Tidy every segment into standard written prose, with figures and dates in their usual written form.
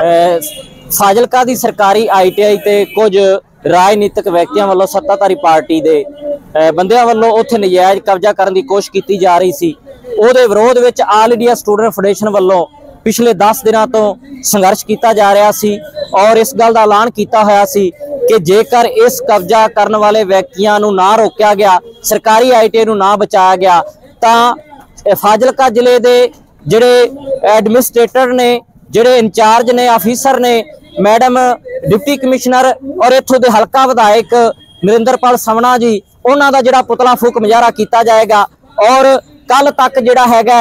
फाजिलका दी सरकारी ITI ते कुछ राजनीतिक व्यक्तियों वालों सत्ताधारी पार्टी के बंदियां वालों उत्थे नजायज़ कब्जा करने की कोशिश की जा रही सी। उहदे विरोध विच आल इंडिया स्टूडेंट फेडरेशन वालों पिछले 10 दिनों तो संघर्ष किया जा रहा सी और इस गल का ऐलान किया होया सी कि जेकर इस कब्जा करने वाले व्यक्तियों नूं ना रोकया गया, सरकारी ITI नूं ना बचाया गया, तो फाजिलका जिले के जिहड़े एडमिनिस्ट्रेटर ने, जिहड़े इंचार्ज ने, ऑफिसर ने, मैडम डिप्टी कमिश्नर और इत्थों के हल्का विधायक नरिंदरपाल समणा जी, उन्हां दा जिहड़ा पुतला फूक मुजाहरा किया जाएगा। और कल तक जिहड़ा हैगा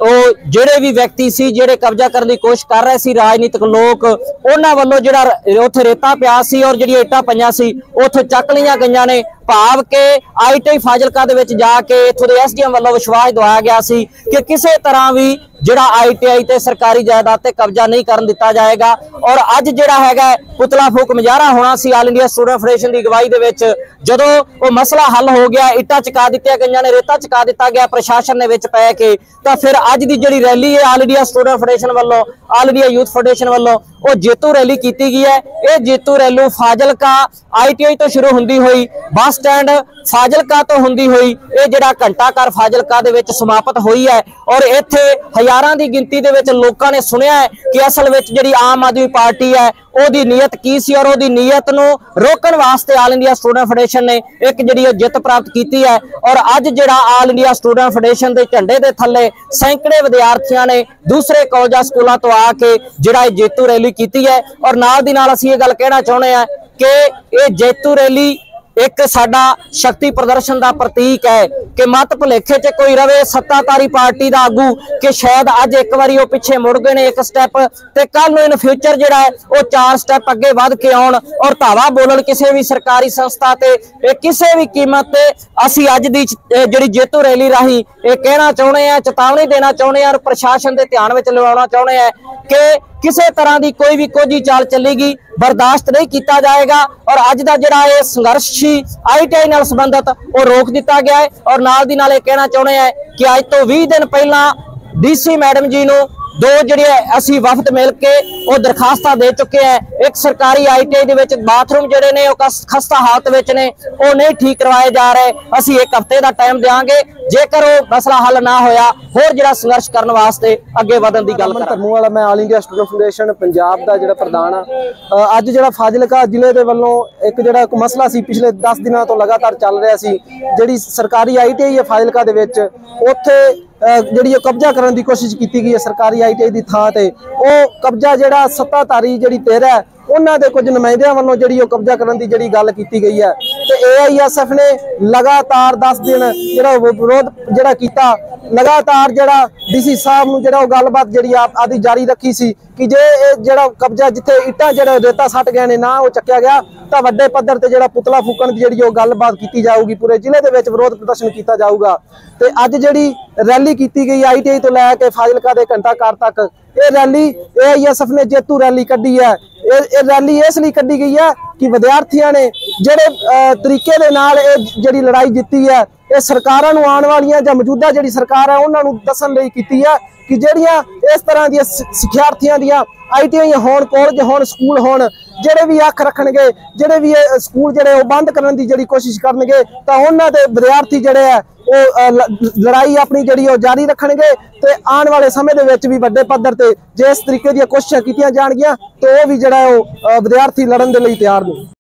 जिहड़े भी व्यक्ति सी जिहड़े कब्जा करने की कोशिश कर रहे सी, राजनीतिक लोग, उन्हां वल्लों जिहड़ा उत्थे रेता पिया सी और जिहड़ी इट्टां पईयां सी उत्थों चक लईआं गईआं ने, भाव के ITI फाजिलका दे विच जाके इत्थों दे SDM वालों विश्वास दिवाया गया सी कि किसी तरह भी जिहड़ा ITI ते सरकारी जायदाद ते कब्जा नहीं करन दिता जाएगा। और अज जिहड़ा हैगा पुतला फूक मुजाहरा होना सी आल इंडिया स्टूडेंट फेडरेशन की अगवाई दे विच, जदों वो मसला हल हो गया, इट्टां चका दित्तियां गईआं ने, रेता चका दिता गया प्रशासन ने विच पै के, तां फिर अज दी जिहड़ी रैली है आल इंडिया स्टूडेंट फेडरेशन वालों, आल इंडिया यूथ फेडरेशन वालों वो जेतू रैली की गई है। ये जेतू रैली फाजिलका ITI तो शुरू होंदी हुई बस स्टैंड फाजिलका तो होंदी हुई ये जिहड़ा घंटा घर फाजिलका दे विच समाप्त हुई है। और इत्थे हज़ारां दी गिनती दे विच लोकां ने सुनिया है कि असल विच जिहड़ी आम आदमी पार्टी है ओदी नीयत की सी और ओदी नीयत नूं रोकण वास्ते आल इंडिया स्टूडेंट फेडरेशन ने एक जिहड़ी जित प्राप्त की है। और अज जिहड़ा आल इंडिया स्टूडेंट फेडरेशन के झंडे के थल्ले सैकड़े विद्यार्थियों ने दूसरे कॉलेजां स्कूलों तो आके जिहड़ा जेतू रैली की है। और नाल दी नाल असीं ये गल कहना चाहुंदे हां कि ये जेतू रैली एक साडा शक्ति प्रदर्शन का प्रतीक है कि मत भुलेखे च कोई रवे सत्ताधारी पार्टी का आगू कि शायद अज एक बारी वो पिछे मुड़ गए ने एक स्टैप, ते कल इन फ्यूचर जिहड़ा है वो 4 स्टैप अगे वध के आउण और धावा बोलन किसी भी सरकारी संस्था ते किसी भी कीमत ते। असीं अज दी जिहड़ी जेतू रैली राही ये कहना चाहुंदे हां, चेतावनी देना चाहुंदे हां, प्रशासन के ध्यान में लिआउणा चाहुंदे हां कि किसी तरह की कोई भी कोझी चाल चलेगी बर्दाश्त नहीं किया जाएगा। और अज का जिहड़ा ये संघर्ष ITI नाल संबंधित वो रोक दिता गया है। और नाल दी नाल कहना चाहुंदे हैं कि अज तो 20 दिन पहला DC मैडम जी नूं 2 जिहड़े असीं वफद मिल के वो दरखास्तां दे चुके हैं। एक सरकारी ITI दे विच बाथरूम जिहड़े ने खस्ता हालत विच ने वो नहीं ठीक करवाए जा रहे। असीं 1 हफ्ते का टाइम देंगे, जेकर वो मसला हल ना होया होर जिहड़ा संघर्ष करने वास्ते अगे वधन की गल करां। वाला मैं all India student federation Punjab का जिहड़ा प्रधान आ। अज जिहड़ा फाजिलका जिले दे वल्लों एक जिहड़ा मसला सी पिछले 10 दिनों तो लगातार चल रहा सी, जिहड़ी सरकारी ITI है फाजिलका दे विच उत्थे जिहड़ी कब्जा करने की कोशिश की गई है सरकारी ITI की थां ते, वो कब्जा जिहड़ा सत्ताधारी जिहड़ी धिर है उन्हां दे कुछ नुमाइंदियां वालों जिहड़ी कब्जा करने की जिहड़ी गल की गई है। तो AISF ने लगातार 10 दिन जिहड़ा विरोध जिहड़ा कीता, लगातार जिहड़ा DC साहब नूं जिहड़ा गलबात जिहड़ी आदि जारी रखी सी कि जे जिहड़ा कब्जा जिथे इट्टां जिहड़ा रेता सट गए ने ना वो चक्या गया तो वड्डे पद्धर ते जिहड़ा पुतला फूकण दी जिहड़ी गलबात की जाऊगी, पूरे जिले दे विच विरोध प्रदर्शन किया जाऊगा। ते अज जिहड़ी रैली की गई ITI तो लैके फाजिलका दे घंटा घर तक, ये रैली AISF ने जेतू रैली कड्डी है। ये रैली इसलिए कड्डी गई है कि विद्यार्थियों ने जिहड़े तरीके दे नाल जिहड़ी लड़ाई जीती है ये सरकारां नूं आउण वालियां जां मौजूदा जिहड़ी सरकार है उन्हां नूं दस्सण लई कीती है कि जिहड़ियां इस तरह दी सिक्ख्यार्थियों दियां ITI होण, कॉलेज होण, स्कूल होण, जिहड़े भी अख रखणगे, जिहड़े भी स्कूल जिहड़े वो बंद करने की जिहड़ी कोशिश करनगे तां उन्हां दे विद्यार्थी जिहड़े है वो लड़ाई अपनी जिहड़ी वो जारी रखणगे। ते आने वाले समय दे विच भी वड्डे पद्धर ते जे इस तरीके दी कोशिशां कीतियां जाणगियां तो वो भी जिहड़ा वो विद्यार्थी लड़न दे लई तैयार ने।